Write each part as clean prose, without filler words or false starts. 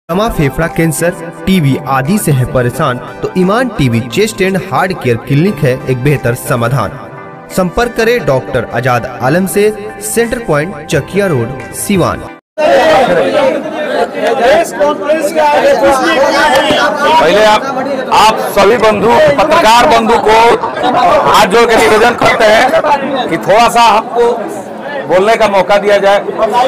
दमा, फेफड़ा cancer, TB आदि से है परेशान तो Iman TB chest and heart care clinic है एक बेहतर समाधान। संपर्क करें डॉक्टर आजाद आलम से, centre point, Chakia road, Siwan. पहले आप सभी बंधु, पत्रकार बंधु को हाथ जोड़ के निवेदन करते हैं कि थोड़ा सा हमको बोलने का मौका दिया जाए।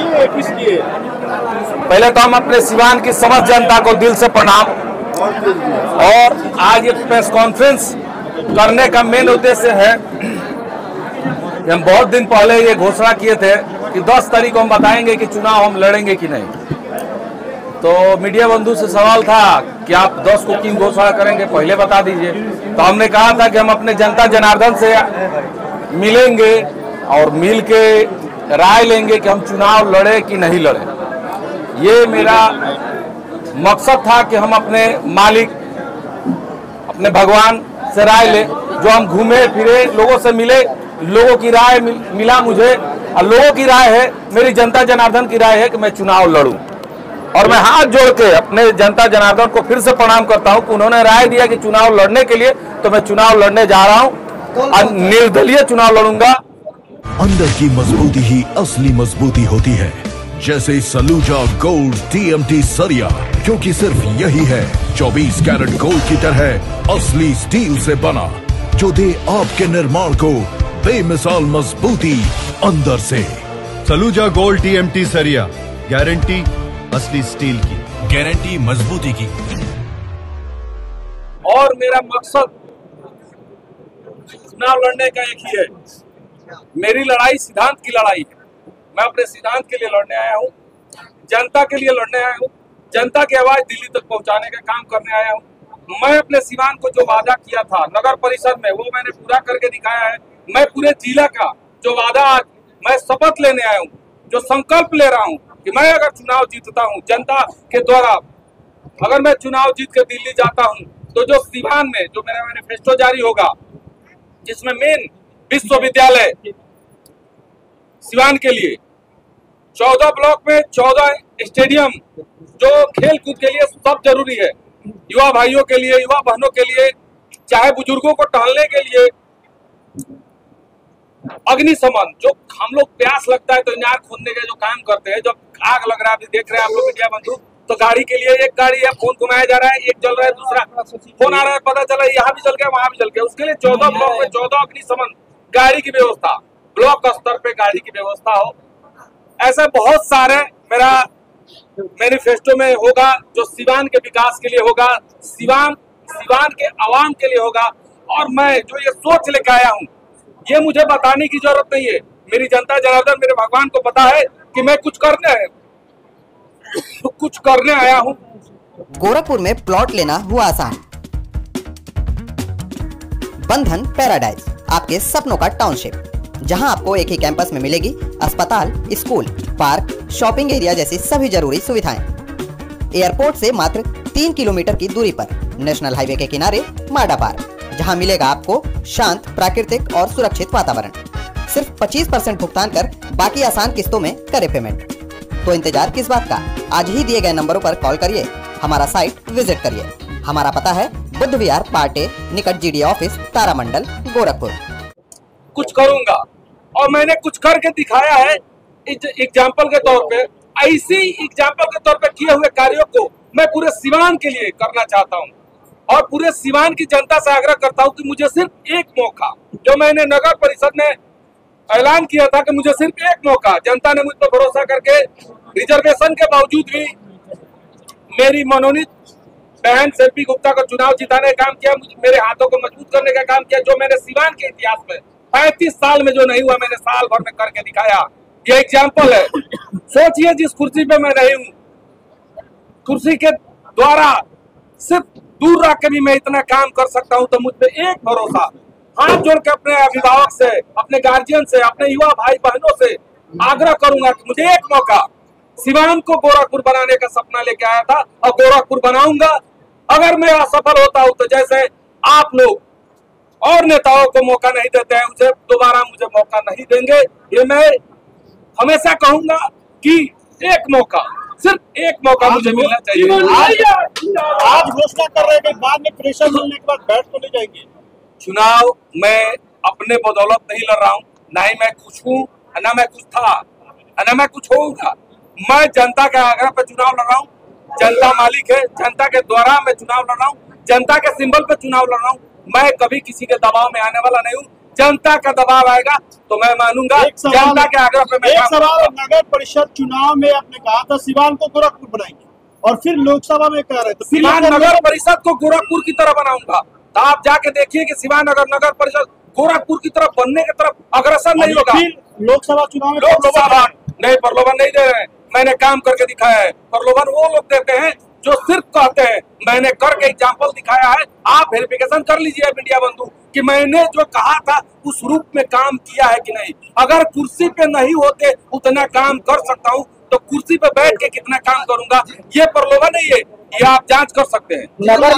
पहले तो हम अपने सिवान की समस्त जनता को दिल से प्रणाम, और आज ये प्रेस कॉन्फ्रेंस करने का मेन उद्देश्य है कि हम बहुत दिन पहले ये घोषणा किए थे कि 10 तारीख को हम बताएंगे कि चुनाव हम लड़ेंगे कि नहीं। तो मीडिया बंधु से सवाल था कि आप 10 को क्यों घोषणा करेंगे, पहले बता दीजिए। तो हमने कहा था कि हम अपने जनता जनार्दन से मिलेंगे और मिल के राय लेंगे कि हम चुनाव लड़े कि नहीं लड़े। ये मेरा मकसद था कि हम अपने मालिक, अपने भगवान से राय ले। जो हम घूमे फिरे, लोगों से मिले, लोगों की राय मिला मुझे, और लोगों की राय है, मेरी जनता जनार्दन की राय है कि मैं चुनाव लड़ूं। और मैं हाथ जोड़ के अपने जनता जनार्दन को फिर से प्रणाम करता हूं कि उन्होंने राय दिया कि चुनाव लड़ने के लिए, तो मैं चुनाव लड़ने जा रहा हूं और निर्दलीय चुनाव लड़ूंगा। अंदर की मजबूती ही असली मजबूती होती है, जैसे सलूजा गोल्ड TMT सरिया, क्योंकि सिर्फ यही है 24 कैरेट गोल्ड की तरह असली स्टील से बना, जो दे आपके निर्माण को बेमिसाल मजबूती अंदर से। सलूजा गोल्ड TMT सरिया, गारंटी असली स्टील की, गारंटी मजबूती की। और मेरा मकसद चुनाव लड़ने का एक ही है, मेरी लड़ाई सिद्धांत की लड़ाई है। मैं अपने सिद्धांत के लिए लड़ने आया हूँ, जनता के लिए लड़ने आया हूँ, जनता की आवाज दिल्ली तक पहुँचाने का काम करने आया हूँ। मैं अपने सिवान को जो वादा किया था नगर परिषद में, वो मैंने पूरा करके दिखाया है। मैं पूरे जिला का जो वादा आज मैं शपथ लेने आया हूँ, जो संकल्प ले रहा हूँ कि मैं अगर चुनाव जीतता हूँ जनता के द्वारा, अगर मैं चुनाव जीत के दिल्ली जाता हूँ, तो जो सिवान में जो मेरा मैनिफेस्टो जारी होगा, जिसमें मेन विश्वविद्यालय सिवान के लिए, 14 ब्लॉक में 14 स्टेडियम, जो खेल कूद के लिए सब जरूरी है, युवा भाइयों के लिए, युवा बहनों के लिए, चाहे बुजुर्गों को टहलने के लिए, अग्निशमन, जो हम लोग प्यास लगता है तो इनार खोदने के जो काम करते हैं, जब आग लग रहा है, देख रहे हैं आप लोग मीडिया बंधु, तो गाड़ी के लिए एक गाड़ी है, फोन घुमाया जा रहा है, एक जल रहा है, दूसरा फोन आ रहा है, पता चला यहाँ भी जल गया, वहां भी जल गया। उसके लिए 14 ब्लॉक में 14 अग्निशमन गाड़ी की व्यवस्था, ब्लॉक स्तर पे गाड़ी की व्यवस्था हो। ऐसे बहुत सारे मेरा मैनिफेस्टो में होगा, जो सिवान के विकास के लिए होगा, सिवान के आवाम के लिए होगा। और मैं जो ये सोच लेके आया हूँ, ये मुझे बताने की जरूरत नहीं है, मेरी जनता जनार्दन, मेरे भगवान को पता है कि मैं कुछ करने आया हूँ। गोरखपुर में प्लॉट लेना हुआ आसान। बंधन पैराडाइज, आपके सपनों का टाउनशिप, जहां आपको एक ही कैंपस में मिलेगी अस्पताल, स्कूल, पार्क, शॉपिंग एरिया जैसी सभी जरूरी सुविधाएं। एयरपोर्ट से मात्र 3 किलोमीटर की दूरी पर, नेशनल हाईवे के किनारे माडा पार्क, जहां मिलेगा आपको शांत, प्राकृतिक और सुरक्षित वातावरण। सिर्फ 25% भुगतान कर बाकी आसान किस्तों में करें पेमेंट। तो इंतजार किस बात का, आज ही दिए गए नंबरों पर कॉल करिए, हमारा साइट विजिट करिए। हमारा पता है बुद्ध विहार पार्टे, निकट GD ऑफिस, तारामंडल, गोरखपुर। कुछ करूंगा, और मैंने कुछ करके दिखाया है एग्जाम्पल के तौर पे। ऐसी एग्जाम्पल के तौर पे किए हुए कार्यों को मैं पूरे सिवान के लिए करना चाहता हूं, और पूरे सिवान की जनता से आग्रह करता हूं कि मुझे सिर्फ एक मौका, जो मैंने नगर परिषद में ऐलान किया था कि मुझे सिर्फ एक मौका, जनता ने मुझ पर भरोसा करके रिजर्वेशन के बावजूद भी मेरी मनोनीत बहन सेल्फी गुप्ता को चुनाव जिताने का काम किया, मेरे हाथों को मजबूत करने का काम किया। जो मैंने सिवान के इतिहास में 35 साल में जो नहीं हुआ, मैंने साल भर में करके दिखाया। ये एग्जाम्पल है। सोचिए, जिस कुर्सी पे मैं नहीं हूँ, कुर्सी के द्वारा सिर्फ दूर रह के भी मैं इतना काम कर सकता हूँ, तो मुझ पे एक भरोसा, हाथ जोड़ के अपने अभिभावक से, अपने गार्जियन से, अपने युवा भाई बहनों से आग्रह करूंगा कि मुझे एक मौका, सिवान को गोरखपुर बनाने का सपना लेके आया था और गोरखपुर बनाऊंगा। अगर मैं असफल होता हूं, तो जैसे आप लोग और नेताओं को मौका नहीं देते हैं, उसे दोबारा मुझे मौका नहीं देंगे। ये मैं हमेशा कहूंगा कि एक मौका, सिर्फ एक मौका मुझे मिलना चाहिए। आज घोषणा कर रहे हैं कि बाद में प्रेशर मिलने के बाद बैठ तो नहीं जाएंगे। चुनाव मैं अपने बदौलत नहीं लड़ रहा हूँ, ना ही मैं कुछ हूँ, ना मैं कुछ था, ना मैं कुछ होऊंगा। मैं जनता के आग्रह पे चुनाव लड़ रहा हूँ। जनता मालिक है, जनता के द्वारा मैं चुनाव लड़ रहा हूँ, जनता के सिंबल पे चुनाव लड़ रहा हूँ। मैं कभी किसी के दबाव में आने वाला नहीं हूँ। जनता का दबाव आएगा तो मैं मानूंगा। जनता के आग्रह पे मैं एक सवाल, नगर परिषद चुनाव में आपने कहा था सिवान को गोरखपुर बनाएंगे और फिर लोकसभा में कह रहे थे सिवान नगर परिषद को गोरखपुर की तरह बनाऊंगा। तो आप जाके देखिए कि सिवान नगर परिषद गोरखपुर की तरफ बनने की तरफ अग्रसर नहीं होगा। लोकसभा चुनाव में लोकसभा नहीं, प्रलोभन नहीं दे रहे हैं। मैंने काम करके दिखाया है। प्रलोभन वो लोग देते हैं जो सिर्फ कहते हैं। मैंने करके एग्जाम्पल दिखाया है। आप वेरिफिकेशन कर लीजिए मीडिया बंधु कि मैंने जो कहा था उस रूप में काम किया है कि नहीं। अगर कुर्सी पे नहीं होते उतना काम कर सकता हूँ तो कुर्सी पे बैठ के कितना काम करूंगा, ये प्रलोभन नहीं है, ये आप जांच कर सकते हैं।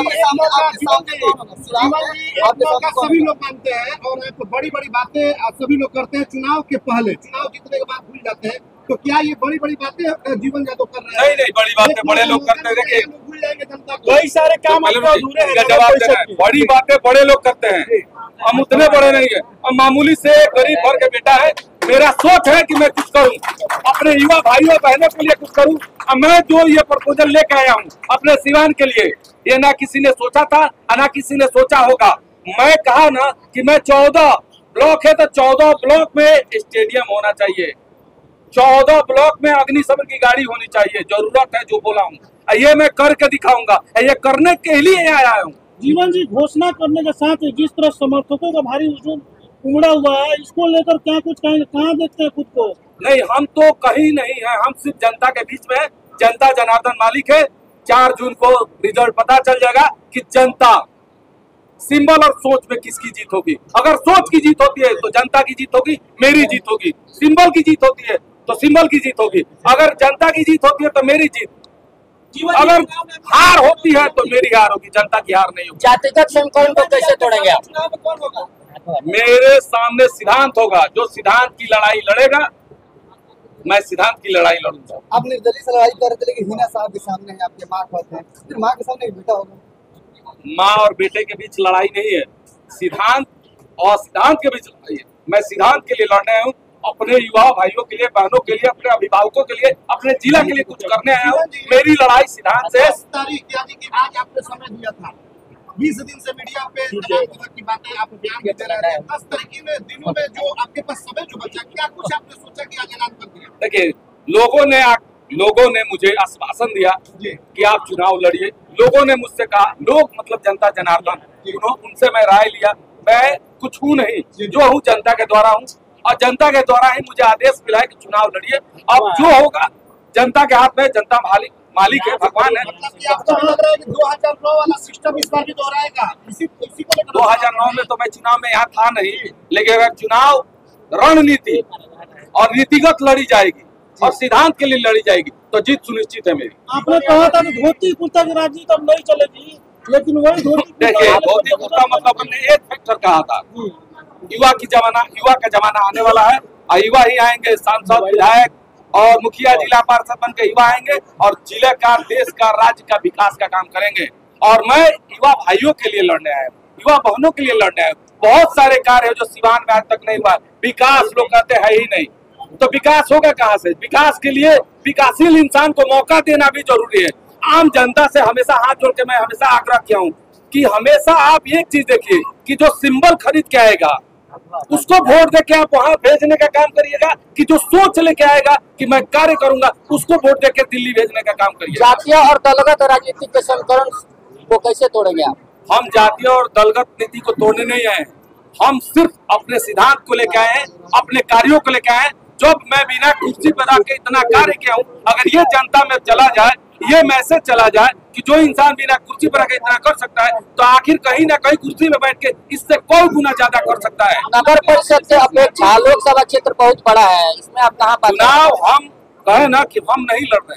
सभी लोग मानते हैं और बड़ी बड़ी बातें सभी लोग करते हैं चुनाव के पहले, चुनाव जीतने के बाद भूल जाते हैं। तो क्या ये बड़ी बड़ी बातें जीवन यादव कर रहे हैं? नहीं, बड़ी बातें बड़े लोग करते हैं। देखिए भूल जाएंगे जनता को। कई सारे काम अधूरे हैं। जवाब देना है। बड़ी बातें बड़े लोग करते हैं, हम उतने बड़े नहीं है। हम मामूली से गरीब घर के बेटा है। मेरा सोच है कि मैं कुछ करूं, अपने युवा भाइयों बहनों के लिए कुछ करूं। मैं जो ये प्रपोजल लेके आया हूं अपने सिवान के लिए, ये ना किसी ने सोचा था ना किसी ने सोचा होगा। मैं कहा ना कि मैं 14 ब्लॉक है तो 14 ब्लॉक में स्टेडियम होना चाहिए, 14 ब्लॉक में अग्निशमन की गाड़ी होनी चाहिए। जरूरत है जो बोला हूँ ये मैं करके दिखाऊंगा। ये करने के लिए आया हूँ। जीवन जी, घोषणा करने के साथ जिस तरह समर्थकों का भारी हुजूम उमड़ा हुआ है, इसको लेकर क्या कुछ कहेंगे? कहाँ देखते हैं खुद को? नहीं, हम तो कहीं नहीं है। हम सिर्फ जनता के बीच में है। जनता जनार्दन मालिक है। 4 जून को रिजल्ट पता चल जाएगा कि जनता सिंबल और सोच में किसकी जीत होगी। अगर सोच की जीत होती है तो जनता की जीत होगी, मेरी जीत होगी। सिंबल की जीत होती है तो सिंबल की जीत होगी। अगर जनता की जीत होती है तो मेरी जीत, अगर हार होती है तो मेरी हार होगी, जनता की हार नहीं होगी। जातिगत समीकरण को कैसे तोड़ेंगे आप? मेरे सामने सिद्धांत होगा। जो सिद्धांत की लड़ाई लड़ेगा, मैं सिद्धांत की लड़ाई लड़ूंगा। आप निर्दलीय से लड़ाई कर रहे थे, लेकिन हिना साहब के सामने है, आपके माँ कहते हैं, फिर माँ के सामने एक बेटा होगा। माँ और बेटे के बीच लड़ाई नहीं है, सिद्धांत और सिद्धांत के बीच लड़ाई है। मैं सिद्धांत के लिए लड़ने आया हूँ, अपने युवा भाइयों के लिए, बहनों के लिए, अपने अभिभावकों के लिए, अपने जिला के लिए कुछ करने आया हूँ। मेरी लड़ाई सिद्धांत से। 10 तारीख यानी कि आज आपने समय दिया था, 20 दिन से मीडिया पे की बातें आप बयान देते रहे हैं। 10 तारीख में दिनों में जो आपके पास समय जो बचा, क्या कुछ आपने सोचा कि आज ऐलान कर दिया? देखिए, लोगों ने मुझे आश्वासन दिया कि आप चुनाव लड़िए। लोगों ने मुझसे कहा, लोग मतलब जनता जनार्दन, उनसे मैं राय लिया। मैं कुछ हूँ नहीं, जो हूँ जनता के द्वारा हूँ और जनता के द्वारा ही मुझे आदेश मिला है कि चुनाव लड़िए। अब जो होगा जनता के हाथ में, जनता मालिक है, भगवान है। मतलब कि आपको लग रहा है कि 2009 वाला सिस्टम इस बार भी दोहराएगा? इसी को 2009 में तो मैं चुनाव में यहाँ था नहीं, लेकिन अगर चुनाव रणनीति और नीतिगत लड़ी जाएगी और सिद्धांत के लिए लड़ी जाएगी तो जीत सुनिश्चित है मेरी। आपने कहा था कि धोती कुर्ता की राजनीति अब नहीं चलेगी, लेकिन वही देखिए, धोती कुर्ता मतलब हमने एक फैक्टर कहा था, युवा का जमाना आने वाला है और युवा ही आएंगे। सांसद, विधायक और मुखिया, जिला पार्षद बन के युवा आएंगे और जिले का, देश का, राज्य का विकास का काम करेंगे। और मैं युवा भाइयों के लिए लड़ने आया हूँ, युवा बहनों के लिए लड़ने आया हूँ। बहुत सारे कार्य है जो सिवान में आज तक नहीं हुआ। विकास लोग कहते हैं ही नहीं, तो विकास होगा कहाँ से? विकास के लिए विकासशील इंसान को मौका देना भी जरूरी है। आम जनता से हमेशा हाथ जोड़ के मैं हमेशा आग्रह किया हूँ कि हमेशा आप एक चीज देखिए कि जो सिंबल खरीद के आएगा उसको वोट दे के आप वहां भेजने का काम करिएगा, कि जो सोच लेके आएगा कि मैं कार्य करूंगा उसको वोट दे के दिल्ली भेजने का काम करिएगा। जातीय और दलगत राजनीतिक के समीकरण को कैसे तोड़ेंगे आप? हम जातीय और दलगत नीति को तोड़ने नहीं आए, हम सिर्फ अपने सिद्धांत को लेकर आए हैं, अपने कार्यों को लेकर आए। जब मैं बिना कुर्सी पर आके इतना कार्य किया हूँ, अगर ये जनता में चला जाए, ये मैसेज चला जाए कि जो इंसान बिना कुर्सी पर आके इतना कर सकता है, तो आखिर कहीं ना कहीं कुर्सी में बैठ के इससे कोई गुना ज्यादा कर सकता है। नगर परिषद से अपेक्षा लोकसभा क्षेत्र बहुत बड़ा है, इसमें आप कहाँ? चुनाव हम कहे ना कि हम नहीं लड़ रहे हैं,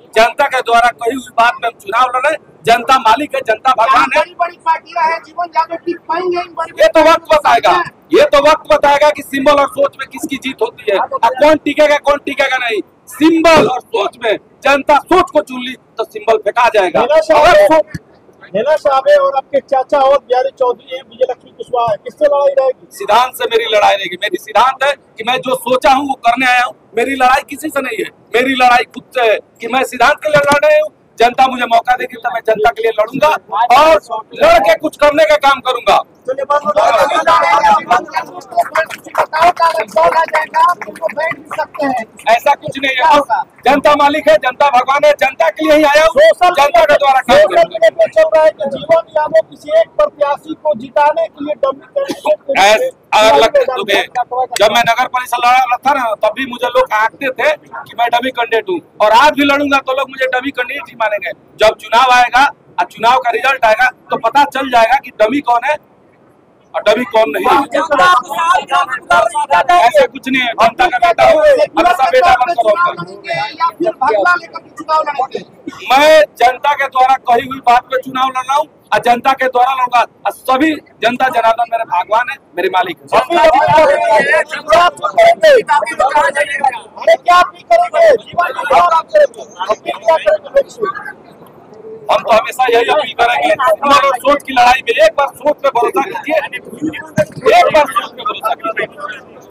जनता के द्वारा कही हुई बात में हम चुनाव लड़ रहे हैं। जनता मालिक है, जनता भगवान है। बड़ी बड़ी पार्टियां हैं, जीवन यादव टिक पाएंगे इन बड़ी ये तो वक्त बताएगा, ये तो वक्त बताएगा कि सिंबल और सोच में किसकी जीत होती है और कौन टिकेगा कौन टिकेगा नहीं। सिंबल और सोच में जनता सोच को चुन ली तो सिंबल फेंका जाएगा। हेना साहब और आपके चाचा और बिहारी चौधरी विजय लक्ष्मी कुशवाहा, किससे लड़ाई रहेगी? सिद्धांत से मेरी लड़ाई रहेगी। मेरी सिद्धांत है कि मैं जो सोचा हूँ वो करने आया हूँ। मेरी लड़ाई किसी से नहीं है, मेरी लड़ाई खुद से है कि मैं सिद्धांत के लिए लड़ रहा हूँ। जनता मुझे मौका देगी तो मैं जनता के लिए लड़ूंगा और लड़ के कुछ करने का काम करूंगा। ऐसा कुछ नहीं है, जनता मालिक है, जनता भगवान है, जनता के लिए ही आया हूँ, जनता के द्वारा काम करूंगा। चल रहा है कि जीवन यादव किसी एक प्रत्याशी को जिताने के लिए अगर लगता है तुम्हें, जब मैं नगर परिषद लड़ा था ना तब भी मुझे लोग आंकते थे कि मैं डमी कैंडिडेट हूँ और आज भी लड़ूंगा तो लोग मुझे डमी कैंडिडेट ही मानेंगे। जब चुनाव आएगा और चुनाव का रिजल्ट आएगा तो पता चल जाएगा कि डमी कौन है और डमी कौन नहीं है। ऐसा कुछ नहीं है, जनता का बेटा हूँ, हमेशा बेटा बनकर रहूंगा। मैं जनता के द्वारा कही हुई बात पे चुनाव लड़ रहा हूँ और जनता के द्वारा लड़ूंगा और सभी जनता जनार्दन मेरे भगवान है, मेरे मालिक है। हम तो हमेशा यही अपील करेंगे, सोच की लड़ाई में एक बार सोच पे भरोसा कीजिए, एक बार सोच पे भरोसा कीजिए।